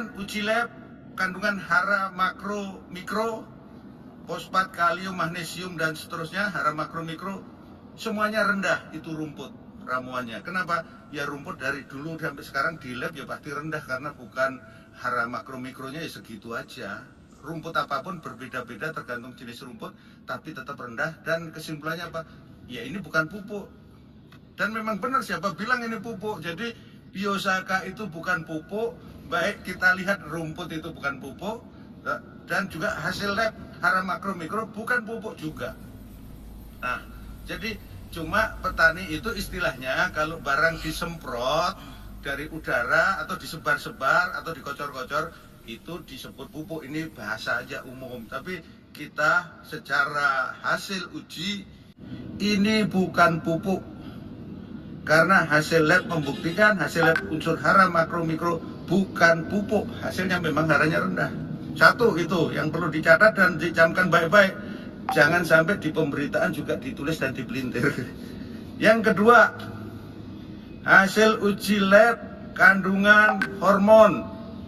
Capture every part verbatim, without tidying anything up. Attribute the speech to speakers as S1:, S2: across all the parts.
S1: Kemudian uji lab kandungan hara makro mikro, fosfat, kalium, magnesium dan seterusnya, hara makro mikro semuanya rendah itu rumput ramuannya. Kenapa? Ya rumput dari dulu sampai sekarang di lab ya pasti rendah karena bukan hara makro mikronya ya segitu aja. Rumput apapun berbeda-beda tergantung jenis rumput, tapi tetap rendah. Dan kesimpulannya apa? Ya ini bukan pupuk. Dan memang benar siapa bilang ini pupuk. Jadi Biosaka itu bukan pupuk. Baik kita lihat rumput itu bukan pupuk, dan juga hasil lab hara makro mikro bukan pupuk juga. Nah, jadi cuma petani itu istilahnya kalau barang disemprot dari udara atau disebar-sebar atau dikocor-kocor itu disebut pupuk. Ini bahasa aja umum, tapi kita secara hasil uji ini bukan pupuk karena hasil lab membuktikan hasil lab unsur hara makro mikro bukan pupuk, hasilnya memang haranya rendah. Satu itu yang perlu dicatat dan dicamkan baik-baik. Jangan sampai di pemberitaan juga ditulis dan dipelintir. Yang kedua, hasil uji lab kandungan hormon,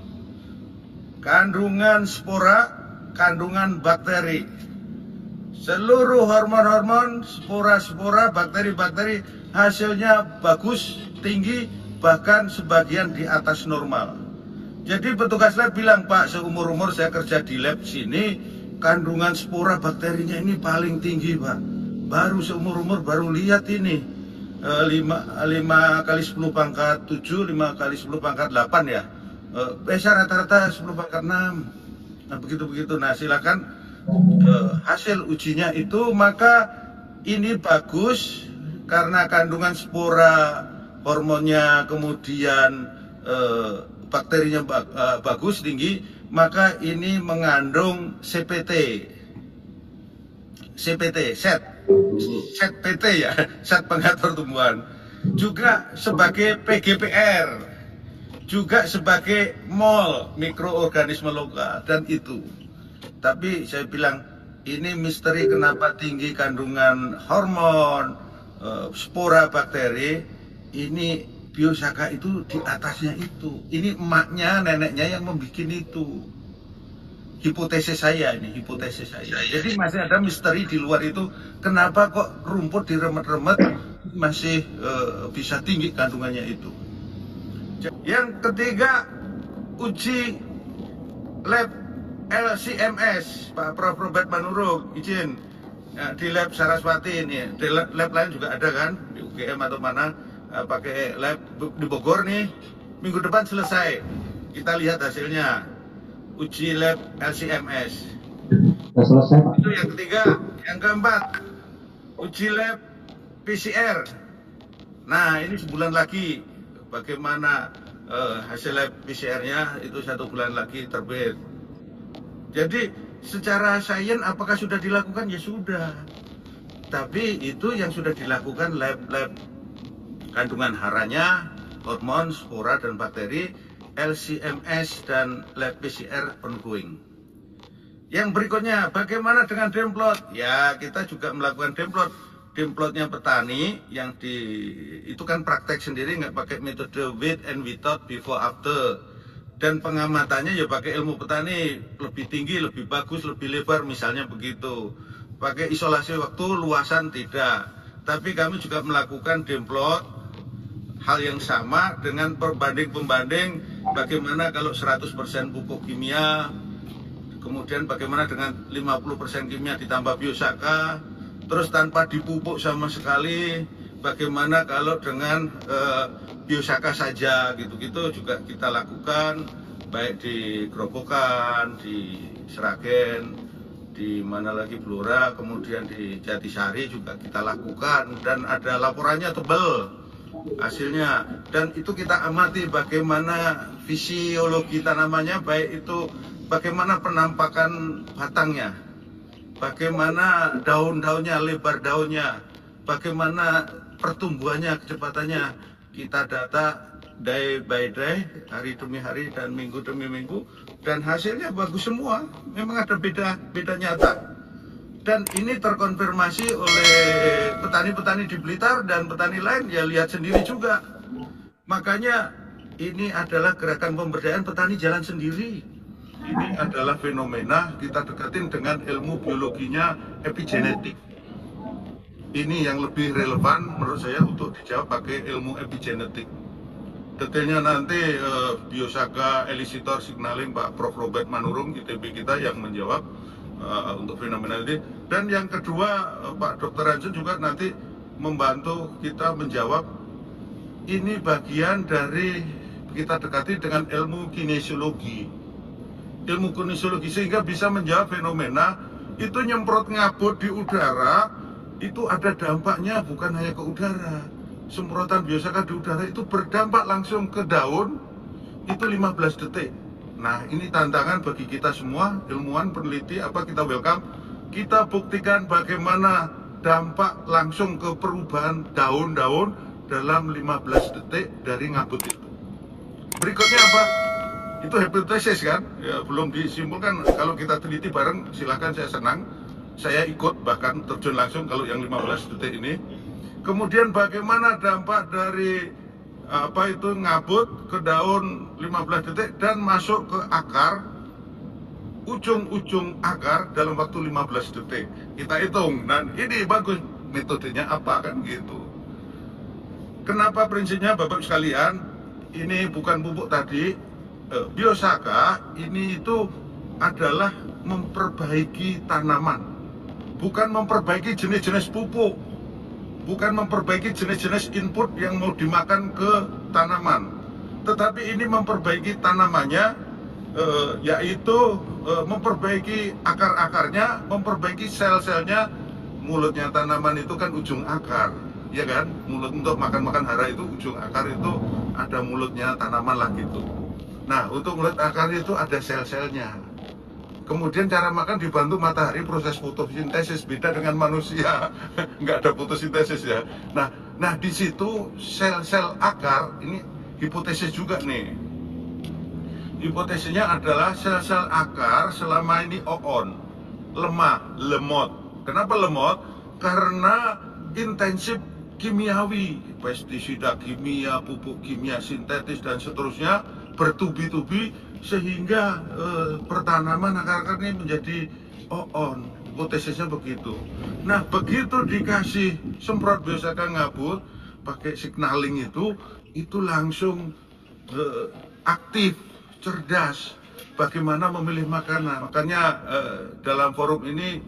S1: kandungan spora, kandungan bakteri. Seluruh hormon-hormon, spora-spora, bakteri-bakteri hasilnya bagus, tinggi, bahkan sebagian di atas normal. Jadi petugas lab bilang, Pak, seumur-umur saya kerja di lab sini, kandungan spora bakterinya ini paling tinggi, Pak. Baru seumur-umur baru lihat ini e, lima kali sepuluh pangkat tujuh, lima kali sepuluh pangkat delapan ya. E, biasa rata-rata sepuluh pangkat enam. Nah begitu-begitu. Nah silakan e, hasil ujinya itu, maka ini bagus karena kandungan spora, hormonnya, kemudian eh, bakterinya bag, eh, bagus, tinggi, maka ini mengandung C P T, C P T, set, set P T ya, set pengatur tumbuhan, juga sebagai P G P R, juga sebagai mol, mikroorganisme lokal, dan itu. Tapi saya bilang, ini misteri kenapa tinggi kandungan hormon, eh, spora bakteri. Ini Biosaka itu di atasnya itu. Ini emaknya, neneknya yang membuat itu. Hipotesis saya ini, hipotesis saya. Jadi masih ada misteri di luar itu. Kenapa kok rumput diremet-remet masih uh, bisa tinggi kandungannya itu. Yang ketiga, uji lab L C M S, Pak Prof Robert Manurung, izin. Ya, di lab Saraswati ini, di lab, lab lain juga ada kan, di U G M atau mana. Pakai lab di Bogor nih, minggu depan selesai. Kita lihat hasilnya uji lab L C M S.
S2: Sudah selesai, Pak.
S1: Itu yang ketiga. Yang keempat, uji lab P C R. Nah ini sebulan lagi. Bagaimana uh, hasil lab P C R-nya itu satu bulan lagi terbit. Jadi secara sains apakah sudah dilakukan? Ya sudah. Tapi itu yang sudah dilakukan lab-lab kandungan haranya, hormon, spora, dan bakteri, L C M S, dan lab P C R ongoing. Yang berikutnya, bagaimana dengan demplot? Ya, kita juga melakukan demplot. Demplotnya petani, yang di itu kan praktek sendiri, nggak pakai metode with and without, before, after. Dan pengamatannya ya pakai ilmu petani, lebih tinggi, lebih bagus, lebih lebar, misalnya begitu. Pakai isolasi waktu, luasan tidak. Tapi kami juga melakukan demplot, hal yang sama dengan perbanding-pembanding bagaimana kalau seratus persen pupuk kimia, kemudian bagaimana dengan lima puluh persen kimia ditambah Biosaka, terus tanpa dipupuk sama sekali, bagaimana kalau dengan eh, Biosaka saja, gitu-gitu juga kita lakukan, baik di Grobogan, di Sragen, di mana lagi Blora, kemudian di Jatisari juga kita lakukan, dan ada laporannya tebal hasilnya, dan itu kita amati bagaimana fisiologi tanamannya, baik itu bagaimana penampakan batangnya, bagaimana daun-daunnya, lebar daunnya, bagaimana pertumbuhannya, kecepatannya. Kita data day by day, hari demi hari dan minggu demi minggu, dan hasilnya bagus semua. Memang ada beda beda nyata. Dan ini terkonfirmasi oleh petani-petani di Blitar dan petani lain, ya lihat sendiri juga. Makanya ini adalah gerakan pemberdayaan petani jalan sendiri. Ini adalah fenomena kita dekatin dengan ilmu biologinya epigenetik. Ini yang lebih relevan menurut saya untuk dijawab pakai ilmu epigenetik. Detailnya nanti eh, Biosaka Elicitor Signaling Pak Prof Robert Manurung I T B kita yang menjawab uh, untuk fenomena ini. Dan yang kedua uh, Pak Dokter Hansen juga nanti membantu kita menjawab. Ini bagian dari kita dekati dengan ilmu kinesiologi. Ilmu kinesiologi sehingga bisa menjawab fenomena itu nyemprot ngabut di udara itu ada dampaknya bukan hanya ke udara. Semprotan biosaka di udara itu berdampak langsung ke daun itu lima belas detik. Nah, ini tantangan bagi kita semua, ilmuwan, peneliti, apa kita welcome. Kita buktikan bagaimana dampak langsung ke perubahan daun-daun dalam lima belas detik dari ngabut itu. Berikutnya apa? Itu hipotesis kan? Ya, belum disimpulkan. Kalau kita teliti bareng, silakan, saya senang. Saya ikut bahkan terjun langsung kalau yang lima belas detik ini. Kemudian bagaimana dampak dari apa itu ngabut ke daun lima belas detik dan masuk ke akar, ujung-ujung akar dalam waktu lima belas detik. Kita hitung, dan ini bagus metodenya apa kan gitu. Kenapa prinsipnya Bapak sekalian, ini bukan pupuk tadi, biosaka ini itu adalah memperbaiki tanaman, bukan memperbaiki jenis-jenis pupuk. Bukan memperbaiki jenis-jenis input yang mau dimakan ke tanaman, tetapi ini memperbaiki tanamannya, eh, yaitu eh, memperbaiki akar-akarnya, memperbaiki sel-selnya. Mulutnya tanaman itu kan ujung akar, ya kan? Mulut untuk makan-makan hara itu ujung akar itu ada mulutnya tanaman lah gitu. Nah, untuk mulut akar itu ada sel-selnya. Kemudian cara makan dibantu matahari, proses fotosintesis, beda dengan manusia, nggak ada fotosintesis ya. Nah, nah di situ sel-sel akar ini hipotesis juga nih. Hipotesisnya adalah sel-sel akar selama ini oon, lemah, lemot. Kenapa lemot? Karena intensif kimiawi, pestisida kimia, pupuk kimia sintetis dan seterusnya bertubi-tubi sehingga eh, pertanaman akar-akar ini menjadi oon. Hipotesisnya begitu. Nah, begitu dikasih semprot biosaka ngabut pakai signaling itu, itu langsung eh, aktif, cerdas. Bagaimana memilih makanan? Makanya eh, dalam forum ini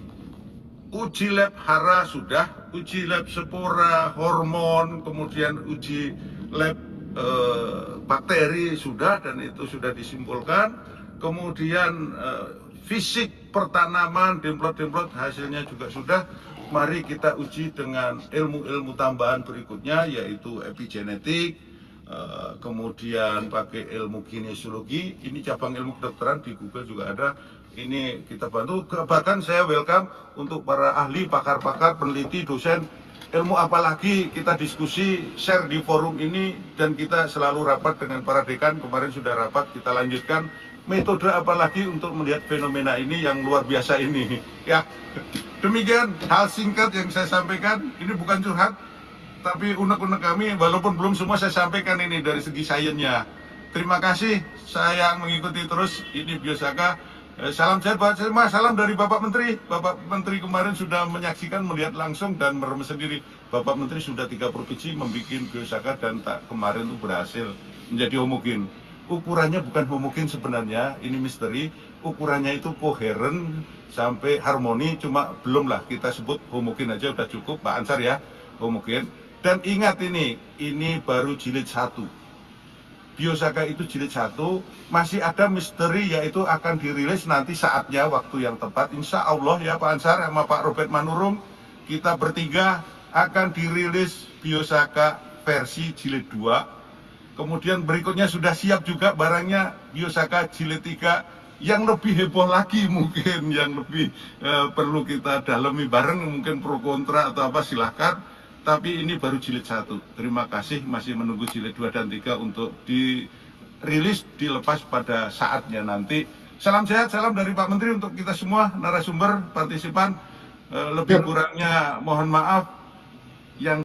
S1: uji lab hara sudah, uji lab spora, hormon, kemudian uji lab Eh, bakteri sudah, dan itu sudah disimpulkan. Kemudian eh, fisik pertanaman, demplot-demplot hasilnya juga sudah. Mari kita uji dengan ilmu-ilmu tambahan berikutnya, yaitu epigenetik, eh, kemudian pakai ilmu kinesiologi. Ini cabang ilmu kedokteran di Google juga ada. Ini kita bantu. Bahkan saya welcome untuk para ahli, pakar-pakar, peneliti, dosen. Ilmu apalagi kita diskusi, share di forum ini, dan kita selalu rapat dengan para dekan. Kemarin sudah rapat, kita lanjutkan metode apalagi untuk melihat fenomena ini yang luar biasa ini. Ya, demikian hal singkat yang saya sampaikan. Ini bukan curhat, tapi unek-unek kami, walaupun belum semua saya sampaikan ini dari segi sainsnya. Terima kasih, saya mengikuti terus ini biosaka. Salam sehat buat semua, salam dari Bapak Menteri. Bapak Menteri kemarin sudah menyaksikan, melihat langsung dan merem sendiri. Bapak Menteri sudah tiga provinsi membuat biosaka dan tak kemarin itu berhasil menjadi homogen. Ukurannya bukan homogen sebenarnya, ini misteri. Ukurannya itu koheren sampai harmoni, cuma belum lah kita sebut homogen aja udah cukup, Pak Ansar ya, homogen. Dan ingat ini, ini baru jilid satu. Biosaka itu jilid satu, masih ada misteri, yaitu akan dirilis nanti saatnya, waktu yang tepat. Insya Allah ya Pak Ansar sama Pak Robert Manurung, kita bertiga akan dirilis biosaka versi jilid dua. Kemudian berikutnya sudah siap juga barangnya biosaka jilid tiga, yang lebih heboh lagi mungkin, yang lebih eh, perlu kita dalami bareng, mungkin pro kontra atau apa silahkan. Tapi ini baru jilid satu. Terima kasih, masih menunggu jilid dua dan tiga untuk dirilis, dilepas pada saatnya nanti. Salam sehat, salam dari Pak Menteri untuk kita semua, narasumber, partisipan. Lebih kurangnya mohon maaf. Yang